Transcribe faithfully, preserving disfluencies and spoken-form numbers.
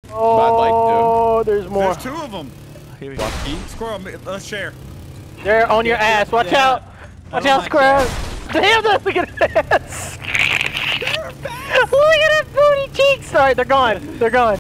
Oh, there's more. There's two of them. Here we go. Squirrel, let's share. They're on your ass. Watch Yeah. out. Watch out, Squirrel. Damn, that, look at that. Look at that booty cheeks. Alright, they're gone. They're gone.